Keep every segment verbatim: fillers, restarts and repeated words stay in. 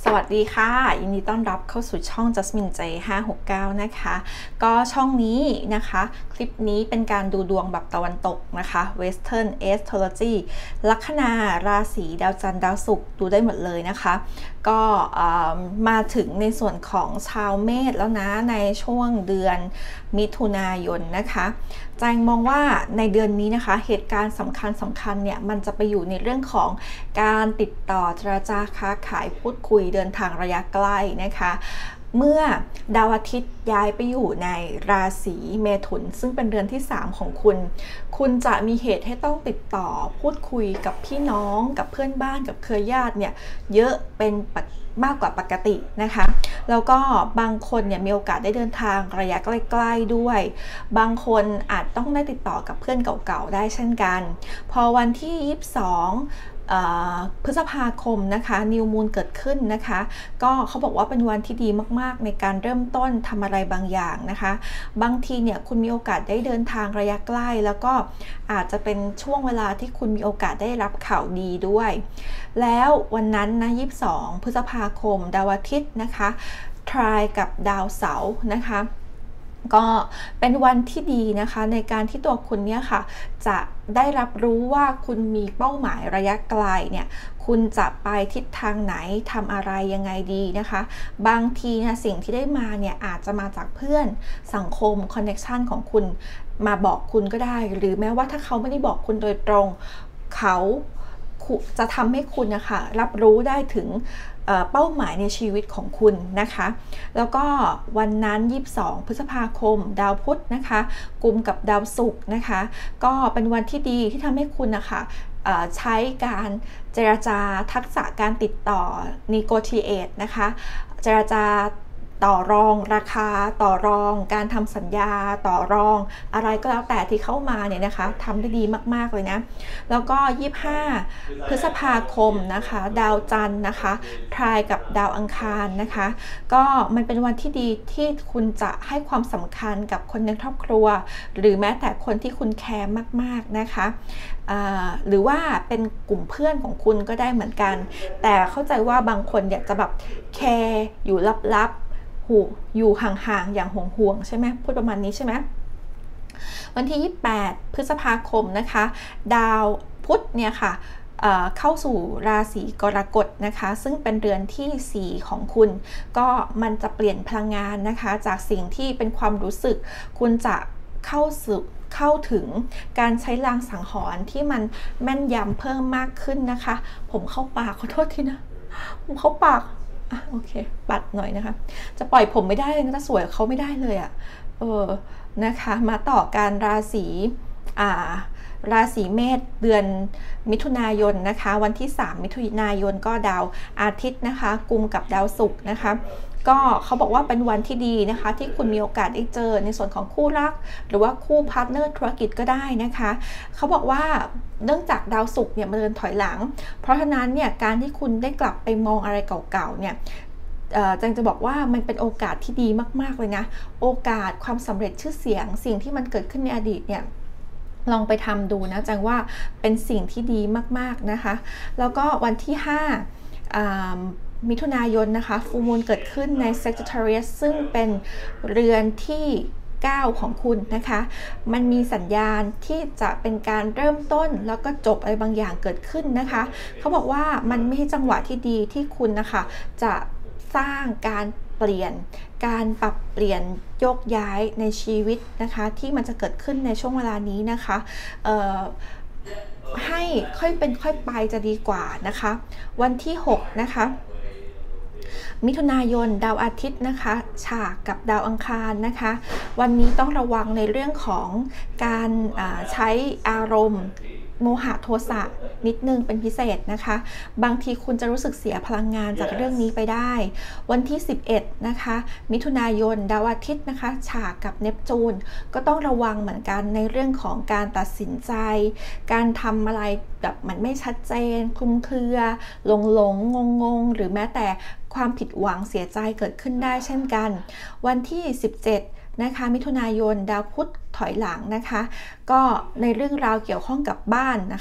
วัสดีค่ะยินดีต้อนรับเข้าสู่ช่อง Jasmine เจ ห้าหกเก้า นะคะก็ช่องนี้นะคะคลิปนี้เป็นการดูดวงแบบตะวันตกนะคะ Western Astrology ลัคนาราศีดาวจันทร์ดาวศุกร์ดูได้หมดเลยนะคะก็มาถึงในส่วนของชาวเมษแล้วนะในช่วงเดือนมิถุนายนนะคะแจงมองว่าในเดือนนี้นะคะเหตุการณ์สำคัญสำคัญเนี่ยมันจะไปอยู่ในเรื่องของการติดต่อเจรจาค้าขายพูดคุยเดินทางระยะใกล้นะคะเมื่อดาวอาทิตย์ย้ายไปอยู่ในราศีเมถุนซึ่งเป็นเดือนที่สามของคุณคุณจะมีเหตุให้ต้องติดต่อพูดคุยกับพี่น้องกับเพื่อนบ้านกับเครือญาติเนี่ยเยอะเป็นมากกว่าปกตินะคะแล้วก็บางคนเนี่ยมีโอกาสได้เดินทางระยะใกล้ๆด้วยบางคนอาจต้องได้ติดต่อกับเพื่อนเก่าๆได้เช่นกันพอวันที่ยี่สิบสองพฤษภาคมนะคะนิวมูนเกิดขึ้นนะคะก็เขาบอกว่าเป็นวันที่ดีมากๆในการเริ่มต้นทำอะไรบางอย่างนะคะบางทีเนี่ยคุณมีโอกาสได้เดินทางระยะใกล้แล้วก็อาจจะเป็นช่วงเวลาที่คุณมีโอกาสได้รับข่าวดีด้วยแล้ววันนั้นนะยี่สิบสองพฤษภาคมดาวอาทิตย์นะคะทรายกับดาวเสาร์นะคะก็เป็นวันที่ดีนะคะในการที่ตัวคุณเนี่ยค่ะจะได้รับรู้ว่าคุณมีเป้าหมายระยะไกลเนี่ยคุณจะไปทิศทางไหนทำอะไรยังไงดีนะคะบางทีนะสิ่งที่ได้มาเนี่ยอาจจะมาจากเพื่อนสังคมคอนเนคชันของคุณมาบอกคุณก็ได้หรือแม้ว่าถ้าเขาไม่ได้บอกคุณโดยตรงเขาจะทำให้คุณนะคะรับรู้ได้ถึงเป้าหมายในชีวิตของคุณนะคะแล้วก็วันนั้นยี่สิบสองพฤษภาคมดาวพุธนะคะกุมกับดาวศุกร์นะคะก็เป็นวันที่ดีที่ทำให้คุณนะคะใช้การเจรจาทักษะการติดต่อ negotiate นะคะเจรจาต่อรองราคาต่อรองการทำสัญญาต่อรองอะไรก็แล้วแต่ที่เข้ามาเนี่ยนะคะทำได้ดีมากๆเลยนะแล้วก็ยี่สิบห้าพฤษภาคมนะคะดาวจันทร์นะคะทรายกับดาวอังคารนะคะก็มันเป็นวันที่ดีที่คุณจะให้ความสำคัญกับคนในครอบครัวหรือแม้แต่คนที่คุณแคร์มากๆนะคะหรือว่าเป็นกลุ่มเพื่อนของคุณก็ได้เหมือนกันแต่เข้าใจว่าบางคนอยากจะแบบแคร์อยู่ลับๆอยู่ห่างๆอย่างห่วงๆใช่ไหมพูดประมาณนี้ใช่ไหมวันที่ยี่สิบแปดพฤษภาคมนะคะดาวพุธเนี่ยค่ะเอ่อเข้าสู่ราศีกรกฎนะคะซึ่งเป็นเดือนที่สี่ของคุณก็มันจะเปลี่ยนพลังงานนะคะจากสิ่งที่เป็นความรู้สึกคุณจะเข้าสู่เข้าถึงการใช้ลางสังหรณ์ที่มันแม่นยำเพิ่มมากขึ้นนะคะผมเข้าปากขอโทษทีนะผมเข้าปากอ่ะโอเคปัดหน่อยนะคะจะปล่อยผมไม่ได้เลยนะจะสวยเขาไม่ได้เลยอะ่ะเออนะคะมาต่อการราศีอ่าราศีเมษเดือนมิถุนายนนะคะวันที่สามมิถุนายนก็ดาวอาทิตย์นะคะกุมกับดาวศุกร์นะคะก็เขาบอกว่าเป็นวันที่ดีนะคะที่คุณมีโอกาสได้เจอในส่วนของคู่รักหรือว่าคู่พาร์ทเนอร์ธุรกิจก็ได้นะคะเขาบอกว่าเนื่องจากดาวศุกร์เนี่ยมาเดินถอยหลังเพราะฉะนั้นเนี่ยการที่คุณได้กลับไปมองอะไรเก่าๆเนี่ยจังจะบอกว่ามันเป็นโอกาสที่ดีมากๆเลยนะโอกาสความสำเร็จชื่อเสียงสิ่งที่มันเกิดขึ้นในอดีตเนี่ยลองไปทำดูนะจังว่าเป็นสิ่งที่ดีมากๆนะคะแล้วก็วันที่ห้ามิถุนายนนะคะฟูลมูนเกิดขึ้นใน Sagittarius ซึ่งเป็นเรือนที่เก้าของคุณนะคะมันมีสัญญาณที่จะเป็นการเริ่มต้นแล้วก็จบอะไรบางอย่างเกิดขึ้นนะคะเขาบอกว่ามันไม่ใช่จังหวะที่ดีที่คุณนะคะจะสร้างการเปลี่ยนการปรับเปลี่ยนโยกย้ายในชีวิตนะคะที่มันจะเกิดขึ้นในช่วงเวลานี้นะคะเอ่อให้ค่อยเป็นค่อยไปจะดีกว่านะคะวันที่หกนะคะมิถุนายนดาวอาทิตย์นะคะฉากกับดาวอังคารนะคะวันนี้ต้องระวังในเรื่องของการใช้อารมณ์โมหะโทสะนิดนึงเป็นพิเศษนะคะบางทีคุณจะรู้สึกเสียพลังงานจากเรื่องนี้ไปได้วันที่สิบเอ็ดนะคะมิถุนายนดาวอาทิตย์นะคะฉากกับเนปจูนก็ต้องระวังเหมือนกันในเรื่องของการตัดสินใจการทำอะไรแบบมันไม่ชัดเจนคลุมเครือหลงหลงงงงหรือแม้แต่ความผิดหวังเสียใจเกิดขึ้นได้เช่นกันวันที่สิบเจ็ดนะคะมิถุนายนดาวพุธถอยหลังนะคะก็ในเรื่องราวเกี่ยวข้องกับบ้านนะคะ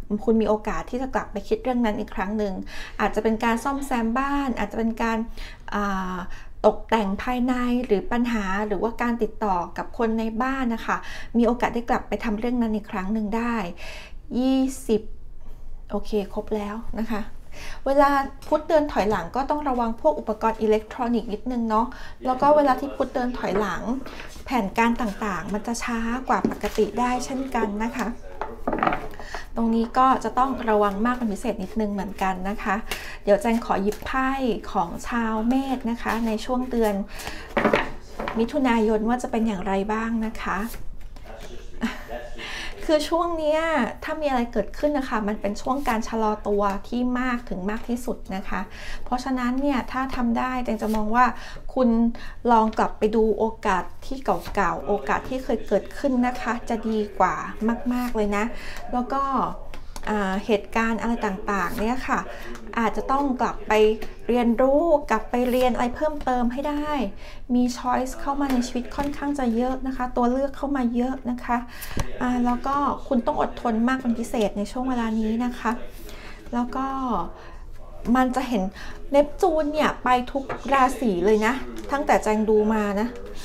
คุณมีโอกาสที่จะกลับไปคิดเรื่องนั้นอีกครั้งหนึ่งอาจจะเป็นการซ่อมแซมบ้านอาจจะเป็นการตกแต่งภายในหรือปัญหาหรือว่าการติดต่อกับคนในบ้านนะคะมีโอกาสได้กลับไปทำเรื่องนั้นอีกครั้งหนึ่งได้ยี่สิบโอเคครบแล้วนะคะเวลาพุธเดินถอยหลังก็ต้องระวังพวกอุปกรณ์อิเล็กทรอนิกส์นิดนึงเนาะแล้วก็เวลาที่พุธเดินถอยหลังแผนการต่างๆมันจะช้ากว่าปกติได้เช่นกันนะคะตรงนี้ก็จะต้องระวังมากเป็นพิเศษนิดนึงเหมือนกันนะคะเดี๋ยวแจงขอหยิบไพ่ของชาวเมษนะคะในช่วงเดือนมิถุนายนว่าจะเป็นอย่างไรบ้างนะคะคือช่วงนี้ถ้ามีอะไรเกิดขึ้นนะคะมันเป็นช่วงการชะลอตัวที่มากถึงมากที่สุดนะคะเพราะฉะนั้นเนี่ยถ้าทำได้แจงจะมองว่าคุณลองกลับไปดูโอกาสที่เก่าๆโอกาสที่เคยเกิดขึ้นนะคะจะดีกว่ามากๆเลยนะแล้วก็เหตุการณ์อะไรต่างๆเนี่ยค่ะอาจจะต้องกลับไปเรียนรู้กลับไปเรียนอะไรเพิ่มเติมให้ได้มีช้อยส์เข้ามาในชีวิตค่อนข้างจะเยอะนะคะตัวเลือกเข้ามาเยอะนะคะแล้วก็คุณต้องอดทนมากเป็นพิเศษในช่วงเวลานี้นะคะแล้วก็มันจะเห็นเนปจูนเนี่ยไปทุกราศีเลยนะตั้งแต่แจงดูมานะ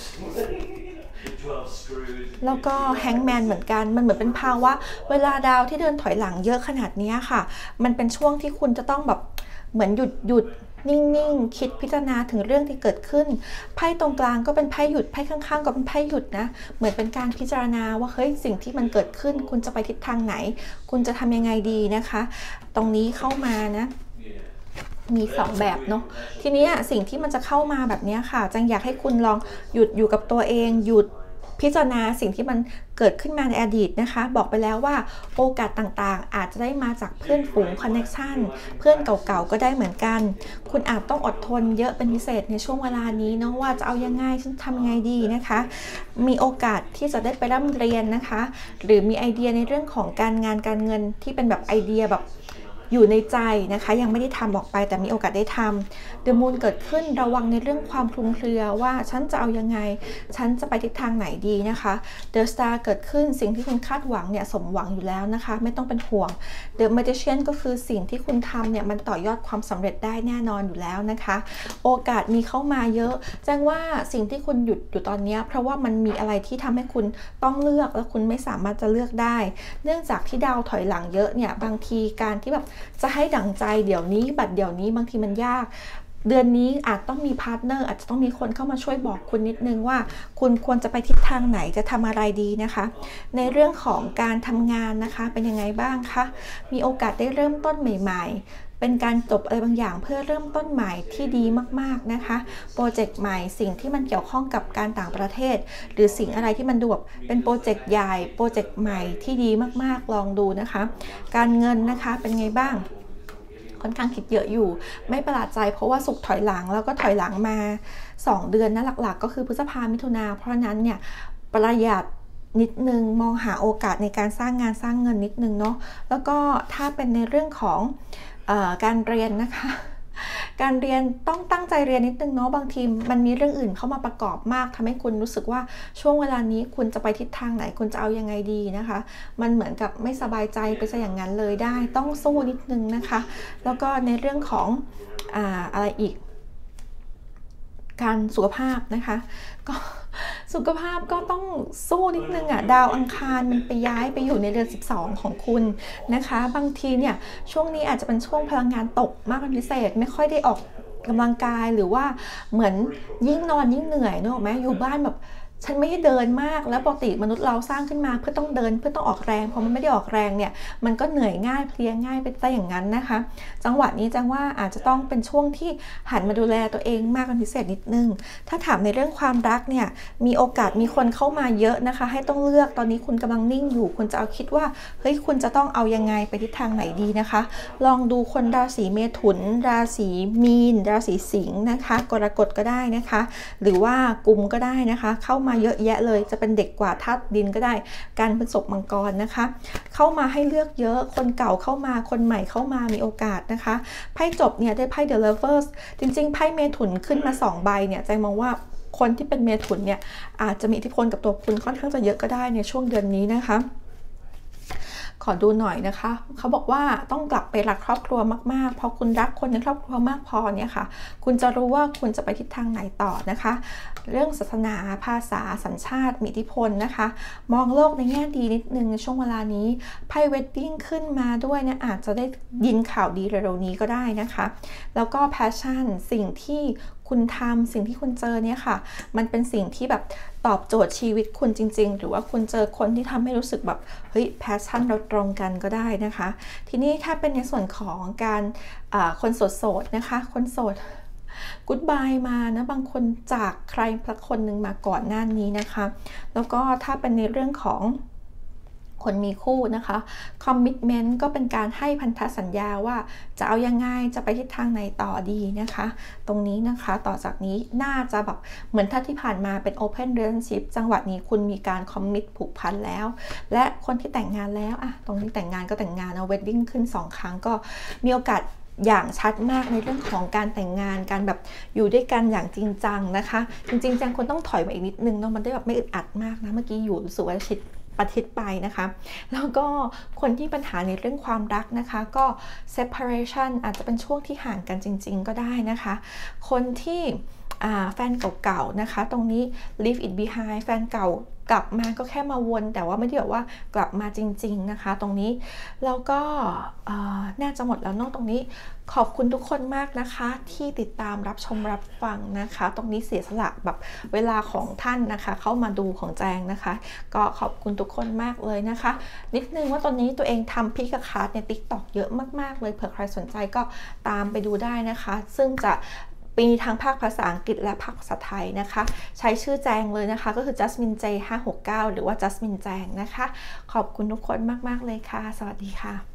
แล้วก็แฮงแมนเหมือนกันมันเหมือนเป็นภาวะเวลาดาวที่เดินถอยหลังเยอะขนาดนี้ค่ะมันเป็นช่วงที่คุณจะต้องแบบเหมือนหยุดหยุดนิ่งๆคิดพิจารณาถึงเรื่องที่เกิดขึ้นไพ่ตรงกลางก็เป็นไพ่หยุดไพ่ข้างๆก็เป็นไพ่หยุดนะเหมือนเป็นการพิจารณาว่าเฮ้ยสิ่งที่มันเกิดขึ้นคุณจะไปทิศทางไหนคุณจะทำยังไงดีนะคะตรงนี้เข้ามานะมีสองแบบเนาะทีนี้สิ่งที่มันจะเข้ามาแบบนี้ค่ะจังอยากให้คุณลองหยุดอยู่กับตัวเองหยุดพิจารณาสิ่งที่มันเกิดขึ้นมาในอดีตนะคะบอกไปแล้วว่าโอกาสต่างๆอาจจะได้มาจากเพื่อนฝูงคอนเนคชันเพื่อนเก่าๆก็ได้เหมือนกันคุณอาจต้องอดทนเยอะเป็นพิเศษในช่วงเวลานี้เนาะว่าจะเอายังไงฉันทำยังไงดีนะคะมีโอกาสที่จะได้ไปร่ำเรียนนะคะหรือมีไอเดียในเรื่องของการงานการเงินที่เป็นแบบไอเดียแบบอยู่ในใจนะคะยังไม่ได้ทำออกไปแต่มีโอกาสได้ทำเดอะมูนเกิดขึ้นระวังในเรื่องความคลุมเครือว่าฉันจะเอายังไงฉันจะไปทิศทางไหนดีนะคะเดอะสตาร์เกิดขึ้นสิ่งที่คุณคาดหวังเนี่ยสมหวังอยู่แล้วนะคะไม่ต้องเป็นห่วงเดอะแมจิเชียนก็คือสิ่งที่คุณทำเนี่ยมันต่อยอดความสำเร็จได้แน่นอนอยู่แล้วนะคะโอกาสมีเข้ามาเยอะแจ้งว่าสิ่งที่คุณหยุดอยู่ตอนนี้เพราะว่ามันมีอะไรที่ทำให้คุณต้องเลือกและคุณไม่สามารถจะเลือกได้เนื่องจากที่ดาวถอยหลังเยอะเนี่ยบางทีการที่แบบจะให้ดั่งใจเดี๋ยวนี้บัดเดี๋ยวนี้บางทีมันยากเดือนนี้อาจต้องมีพาร์ทเนอร์อาจจะต้องมีคนเข้ามาช่วยบอกคุณนิดนึงว่าคุณควรจะไปทิศทางไหนจะทำอะไรดีนะคะในเรื่องของการทำงานนะคะเป็นยังไงบ้างคะมีโอกาสได้เริ่มต้นใหม่ๆเป็นการจบอะไรบางอย่างเพื่อเริ่มต้นใหม่ที่ดีมากๆนะคะโปรเจกต์ใหม่สิ่งที่มันเกี่ยวข้องกับการต่างประเทศหรือสิ่งอะไรที่มันดูแบบเป็นโปรเจกต์ใหญ่โปรเจกต์ใหม่ที่ดีมากๆลองดูนะคะการเงินนะคะเป็นไงบ้างค่อนข้างคิดเยอะอยู่ไม่ประหลาดใจเพราะว่าสุกถอยหลังแล้วก็ถอยหลังมาสองเดือนนะหลักๆก็คือพฤษภามิถุนาเพราะนั้นเนี่ยประหยัดนิดนึงมองหาโอกาสในการสร้างงานสร้างเงินนิดนึงเนาะแล้วก็ถ้าเป็นในเรื่องของเอ่อการเรียนนะคะการเรียนต้องตั้งใจเรียนนิดนึงเนาะบางทีมันมีเรื่องอื่นเข้ามาประกอบมากทำให้คุณรู้สึกว่าช่วงเวลานี้คุณจะไปทิศทางไหนคุณจะเอายังไงดีนะคะมันเหมือนกับไม่สบายใจไปซะอย่างนั้นเลยได้ต้องสู้นิดนึงนะคะแล้วก็ในเรื่องของอ่าอะไรอีกการสุขภาพนะคะก็สุขภาพก็ต้องสู้นิดนึงอ่ะดาวอังคารมันไปย้ายไปอยู่ในเดือนสิบสองของคุณนะคะบางทีเนี่ยช่วงนี้อาจจะเป็นช่วงพลังงานตกมากเป็นพิเศษไม่ค่อยได้ออกกำลังกายหรือว่าเหมือนยิ่งนอนยิ่งเหนื่อยนึกออกไหมอยู่บ้านแบบฉันไม่ได้เดินมากแล้วปกติมนุษย์เราสร้างขึ้นมาเพื่อต้องเดินเพื่อต้องออกแรงพอมันไม่ได้ออกแรงเนี่ยมันก็เหนื่อยง่ายเพลียง่ายไปซะอย่างนั้นนะคะจังหวะนี้จังว่าอาจจะต้องเป็นช่วงที่หันมาดูแลตัวเองมากเป็นพิเศษนิดนึงถ้าถามในเรื่องความรักเนี่ยมีโอกาสมีคนเข้ามาเยอะนะคะให้ต้องเลือกตอนนี้คุณกำลังนิ่งอยู่คุณจะเอาคิดว่าเฮ้ยคุณจะต้องเอายังไงไปทิศทางไหนดีนะคะลองดูคนราศีเมถุนราศีมีนราศีสิงห์นะคะกรกฎก็ได้นะคะหรือว่ากุมก็ได้นะคะเข้ามาเยอะแยะเลยจะเป็นเด็กกว่าธาตุดินก็ได้การพฤษภมังกรนะคะเข้ามาให้เลือกเยอะคนเก่าเข้ามาคนใหม่เข้ามามีโอกาสนะคะไพ่จบเนี่ยได้ไพ่ The Lovers จริงๆไพ่เมถุนขึ้นมาสองใบเนี่ยใจมองว่าคนที่เป็นเมถุนเนี่ยอาจจะมีอิทธิพลกับตัวคุณค่อนข้างจะเยอะก็ได้ในช่วงเดือนนี้นะคะขอดูหน่อยนะคะเขาบอกว่าต้องกลับไปรักครอบครัวมากๆพอคุณรักคนในครอบครัวมากพอเนี่ยค่ะคุณจะรู้ว่าคุณจะไปทิศทางไหนต่อนะคะเรื่องศาสนาภาษาสัญชาติมีอิทธิพลนะคะมองโลกในแง่ดีนิดนึงในช่วงเวลานี้ไพ่เวดดิ้งขึ้นมาด้วยเนี่ยอาจจะได้ยินข่าวดีเร็วๆนี้ก็ได้นะคะแล้วก็ passion สิ่งที่คุณทำสิ่งที่คุณเจอเนี่ยค่ะมันเป็นสิ่งที่แบบตอบโจทย์ชีวิตคุณจริงๆหรือว่าคุณเจอคนที่ทำให้รู้สึกแบบเฮ้ย passion เราตรงกันก็ได้นะคะทีนี้ถ้าเป็นในส่วนของการคนโสดๆนะคะคนโสดกู๊ดบายมานะบางคนจากใครสักคนหนึ่งมาก่อนหน้านี้นะคะแล้วก็ถ้าเป็นในเรื่องของคนมีคู่นะคะคอมมิตเมนต์ก็เป็นการให้พันธสัญญาว่าจะเอายังไงจะไปทิศทางไหนต่อดีนะคะตรงนี้นะคะต่อจากนี้น่าจะแบบเหมือนถ้าที่ผ่านมาเป็น Open Relationship จังหวะนี้คุณมีการคอมมิตผูกพันแล้วและคนที่แต่งงานแล้วอะตรงนี้แต่งงานก็แต่งงานเอา Wedding ขึ้นสองครั้งก็มีโอกาสอย่างชัดมากในเรื่องของการแต่งงานการแบบอยู่ด้วยกันอย่างจริงจังนะคะจริงๆจังคนต้องถอยมาอีกนิดนึงเนาะมันได้แบบไม่อึดอัดมากนะเมื่อกี้อยู่รู้สึกว่าชิดประทิดไปนะคะแล้วก็คนที่ปัญหาในเรื่องความรักนะคะก็ separation อาจจะเป็นช่วงที่ห่างกันจริงๆก็ได้นะคะคนที่แฟนเก่าๆนะคะตรงนี้ leave it behind แฟนเก่ากลับมาก็แค่มาวนแต่ว่าไม่ได้แบบว่ากลับมาจริงๆนะคะตรงนี้แล้วก็น่าจะหมดแล้วเนาะตรงนี้ขอบคุณทุกคนมากนะคะที่ติดตามรับชมรับฟังนะคะตรงนี้เสียสละแบบเวลาของท่านนะคะเข้ามาดูของแจงนะคะก็ขอบคุณทุกคนมากเลยนะคะนิดนึงว่าตอนนี้ตัวเองทำพิกคาร์ดใน ติ๊กต็อก เยอะมากๆเลยเผื่อใครสนใจก็ตามไปดูได้นะคะซึ่งจะมีทั้งภาคภาษาอังกฤษและภาคภาษาไทยนะคะใช้ชื่อแจงเลยนะคะก็คือ Jasmine เจ ห้าหกเก้า หรือว่า Jasmine แจงนะคะขอบคุณทุกคนมากๆเลยค่ะสวัสดีค่ะ